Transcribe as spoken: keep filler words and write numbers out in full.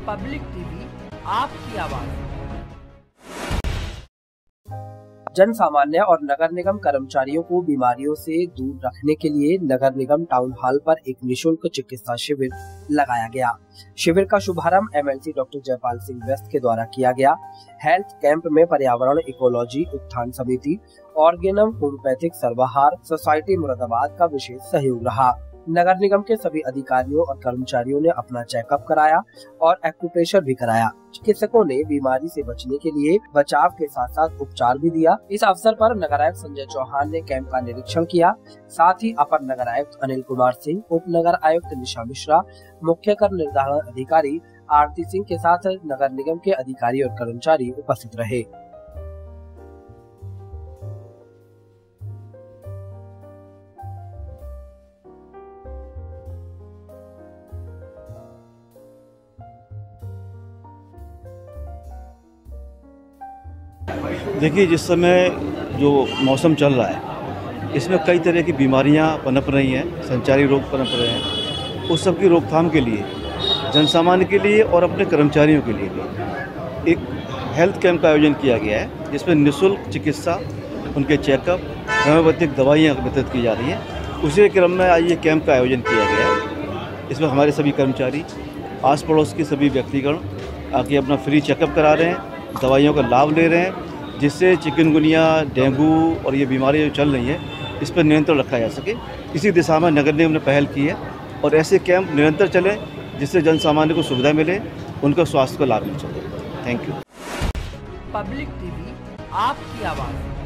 Public TV आपकी आवाज। जन सामान्य और नगर निगम कर्मचारियों को बीमारियों से दूर रखने के लिए नगर निगम टाउन हॉल पर एक निशुल्क चिकित्सा शिविर लगाया गया। शिविर का शुभारंभ एमएलसी डॉक्टर जयपाल सिंह व्यस्त के द्वारा किया गया। हेल्थ कैंप में पर्यावरण इकोलॉजी उत्थान समिति, ऑर्गेनम होम्योपैथिक सर्वहार सोसाइटी मुरादाबाद का विशेष सहयोग रहा। नगर निगम के सभी अधिकारियों और कर्मचारियों ने अपना चेकअप कराया और एक्यूप्रेशर भी कराया। चिकित्सकों ने बीमारी से बचने के लिए बचाव के साथ साथ उपचार भी दिया। इस अवसर पर नगर आयुक्त संजय चौहान ने कैंप का निरीक्षण किया। साथ ही अपर नगर आयुक्त अनिल कुमार सिंह, उप नगर आयुक्त निशा मिश्रा, मुख्य कर निर्धारण अधिकारी आरती सिंह के साथ नगर निगम के अधिकारी और कर्मचारी उपस्थित रहे। देखिए, जिस समय जो मौसम चल रहा है इसमें कई तरह की बीमारियां पनप रही हैं, संचारी रोग पनप रहे हैं। उस सब की रोकथाम के लिए जनसामान्य के लिए और अपने कर्मचारियों के लिए भी एक हेल्थ कैंप का आयोजन किया गया है, जिसमें निःशुल्क चिकित्सा, उनके चेकअप, होम्योपैथिक दवाइयाँ वितरित की जा रही हैं। उसी के क्रम में आज ये कैंप का आयोजन किया गया है। इसमें हमारे सभी कर्मचारी, आस पड़ोस के सभी व्यक्तिगण आके अपना फ्री चेकअप करा रहे हैं, दवाइयों का लाभ ले रहे हैं, जिससे चिकनगुनिया, डेंगू और ये बीमारियाँ जो चल रही हैं इस पर नियंत्रण रखा जा सके। इसी दिशा में नगर निगम ने पहल की है और ऐसे कैंप निरंतर चलें, जिससे जन सामान्य को सुविधा मिले, उनका स्वास्थ्य को लाभ मिल सके। Thank you. पब्लिक टीवी आपकी आवाज़।